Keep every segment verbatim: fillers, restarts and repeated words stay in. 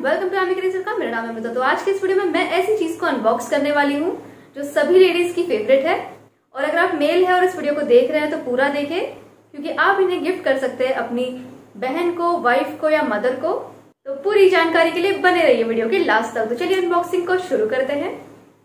Welcome to आमिक racer का। मेरा नाम है अमृता। तो आज के इस वीडियो में मैं ऐसी चीज को अनबॉक्स करने वाली हूँ जो सभी लेडीज की फेवरेट है। और अगर आप मेल है और इस वीडियो को देख रहे हैं तो पूरा देखें, क्योंकि आप इन्हें गिफ्ट कर सकते हैं अपनी बहन को, वाइफ को या मदर को। तो पूरी जानकारी के लिए बने रहिए वीडियो के लास्ट तक। तो चलिए अनबॉक्सिंग को शुरू करते हैं।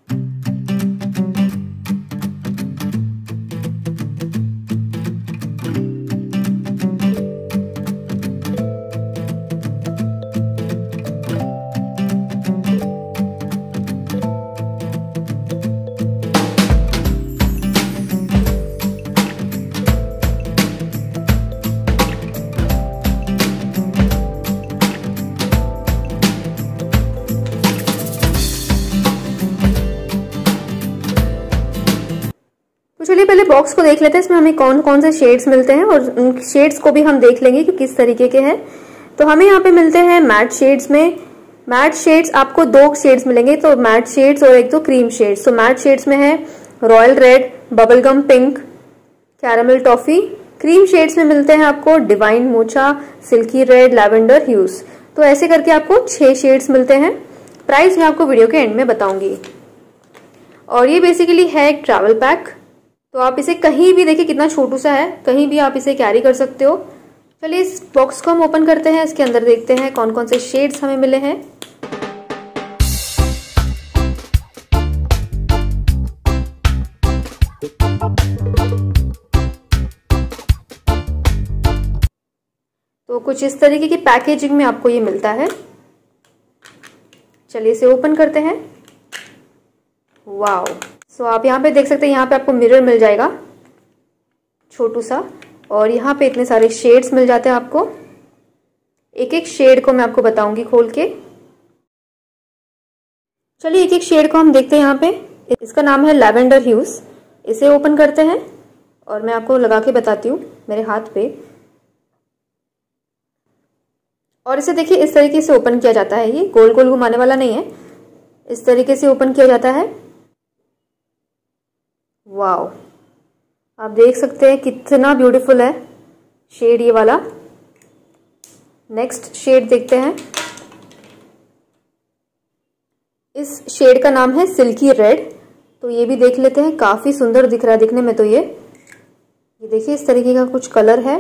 चलिए पहले बॉक्स को देख लेते हैं, इसमें हमें कौन कौन से शेड्स मिलते हैं और उन शेड्स को भी हम देख लेंगे कि किस तरीके के हैं। तो हमें यहाँ पे मिलते हैं मैट शेड्स में। मैट शेड्स आपको दो शेड्स मिलेंगे, तो मैट शेड्स और एक तो क्रीम शेड्स। तो मैट शेड्स में है royal red, bubblegum pink, caramel toffee. Cream shades में मिलते हैं आपको divine mocha, silky red, lavender hues. तो ऐसे करके आपको छह शेड्स मिलते हैं। प्राइस मैं आपको वीडियो के एंड में बताऊंगी। और ये बेसिकली है एक ट्रैवल पैक, तो आप इसे कहीं भी देखिए कितना छोटू सा है, कहीं भी आप इसे कैरी कर सकते हो। चलिए इस बॉक्स को हम ओपन करते हैं, इसके अंदर देखते हैं कौन कौन से शेड्स हमें मिले हैं। तो कुछ इस तरीके की पैकेजिंग में आपको ये मिलता है। चलिए इसे ओपन करते हैं। वाओ, सो so, आप यहाँ पे देख सकते हैं, यहाँ पे आपको मिरर मिल जाएगा छोटू सा, और यहाँ पे इतने सारे शेड्स मिल जाते हैं आपको। एक एक शेड को मैं आपको बताऊंगी खोल के। चलिए एक एक शेड को हम देखते हैं। यहाँ पे इसका नाम है लैवेंडर ह्यूज। इसे ओपन करते हैं और मैं आपको लगा के बताती हूँ मेरे हाथ पे। और इसे देखिए इस तरीके से ओपन किया जाता है। ये गोल गोल घुमाने वाला नहीं है, इस तरीके से ओपन किया जाता है। वाओ, आप देख सकते हैं कितना ब्यूटीफुल है शेड ये वाला। नेक्स्ट शेड देखते हैं। इस शेड का नाम है सिल्की रेड। तो ये भी देख लेते हैं, काफी सुंदर दिख रहा है दिखने में। तो ये ये देखिए इस तरीके का कुछ कलर है।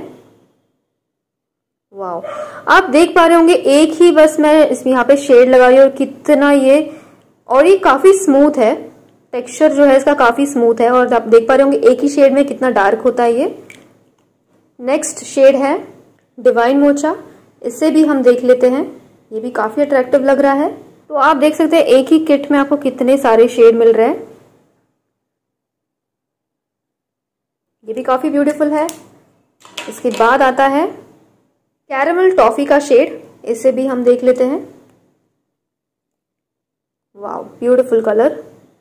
वाओ, आप देख पा रहे होंगे एक ही बस मैं इसमें यहाँ पे शेड लगा रही हूँ और कितना ये, और ये काफी स्मूथ है। टेक्सचर जो है इसका काफी स्मूथ है और आप देख पा रहे होंगे एक ही शेड में कितना डार्क होता है ये। नेक्स्ट शेड है डिवाइन मोचा। इससे भी हम देख लेते हैं, ये भी काफी अट्रैक्टिव लग रहा है। तो आप देख सकते हैं एक ही किट में आपको कितने सारे शेड मिल रहे हैं। ये भी काफी ब्यूटीफुल है। इसके बाद आता है कैरामल टॉफी का शेड। इसे भी हम देख लेते हैं। वाओ, ब्यूटीफुल कलर,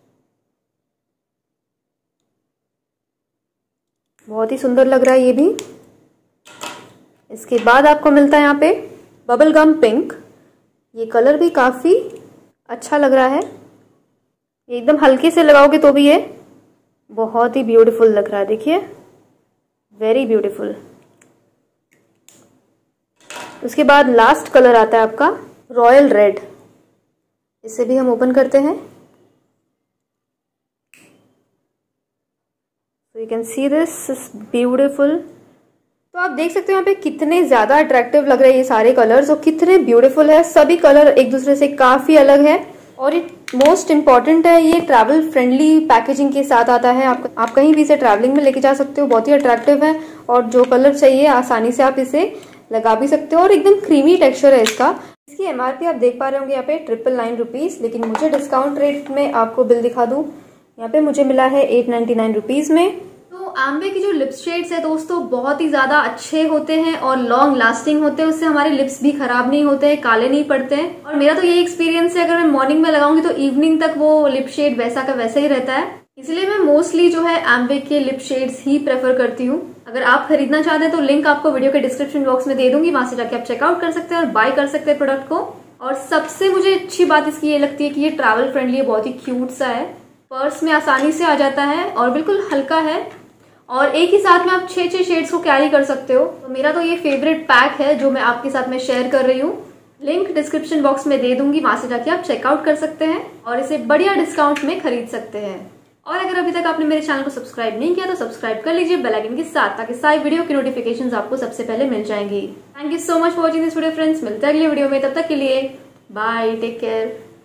बहुत ही सुंदर लग रहा है ये भी। इसके बाद आपको मिलता है यहाँ पे बबल गम पिंक। ये कलर भी काफी अच्छा लग रहा है। ये एकदम हल्के से लगाओगे तो भी ये बहुत ही ब्यूटीफुल लग रहा है। देखिए, वेरी ब्यूटीफुल। उसके बाद लास्ट कलर आता है आपका रॉयल रेड। इसे भी हम ओपन करते हैं। So you can see this is beautiful। तो आप देख सकते हो यहाँ पे कितने ज्यादा अट्रैक्टिव लग रहे हैं ये सारे कलर्स और कितने ब्यूटीफुल है। सभी कलर एक दूसरे से काफी अलग है और ये मोस्ट इम्पॉर्टेंट है, ये ट्रैवल फ्रेंडली पैकेजिंग के साथ आता है। आप आप कहीं भी इसे ट्रैवलिंग में लेके जा सकते हो। बहुत ही अट्रैक्टिव है और जो कलर चाहिए आसानी से आप इसे लगा भी सकते हो और एकदम क्रीमी टेक्सचर है इसका। इसकी एमआरपी आप देख पा रहे होंगे यहाँ पे ट्रिपल नाइन रुपीज, लेकिन मुझे डिस्काउंट रेट में आपको बिल दिखा दूं, यहाँ पे मुझे मिला है एट नाइन्टी नाइन रुपीज में। तो आम्बे की जो लिप्स शेड्स है दोस्तों बहुत ही ज्यादा अच्छे होते हैं और लॉन्ग लास्टिंग होते हैं। उससे हमारे लिप्स भी खराब नहीं होते हैं, काले नहीं पड़ते हैं। और मेरा तो यही एक्सपीरियंस है, अगर मैं मॉर्निंग में लगाऊंगी तो इवनिंग तक वो लिप शेड वैसा का वैसा ही रहता है। इसलिए मैं मोस्टली जो है आम्बे के लिप शेड्स ही प्रेफर करती हूँ। अगर आप खरीदना चाहते हैं तो लिंक आपको वीडियो के डिस्क्रिप्शन बॉक्स में दे दूंगी, वहां से जाके आप चेकआउट कर सकते हैं और बाय कर सकते हैं प्रोडक्ट को। और सबसे मुझे अच्छी बात इसकी ये लगती है कि ये ट्रैवल फ्रेंडली है, बहुत ही क्यूट सा है, पर्स में आसानी से आ जाता है और बिल्कुल हल्का है। और एक ही साथ में आप छह छह शेड्स को कैरी कर सकते हो। तो मेरा तो ये फेवरेट पैक है जो मैं आपके साथ में शेयर कर रही हूँ। लिंक डिस्क्रिप्शन बॉक्स में दे दूंगी, वहां से जाके आप चेकआउट कर सकते हैं और इसे बढ़िया डिस्काउंट में खरीद सकते हैं। और अगर अभी तक आपने मेरे चैनल को सब्सक्राइब नहीं किया तो सब्सक्राइब कर लीजिए बेल आइकन के साथ, ताकि सारी वीडियो की नोटिफिकेशंस आपको सबसे पहले मिल जाएंगी। Thank you so much for watching this video friends, मिलते हैं अगली वीडियो में, तब तक के लिए बाय, टेक केयर।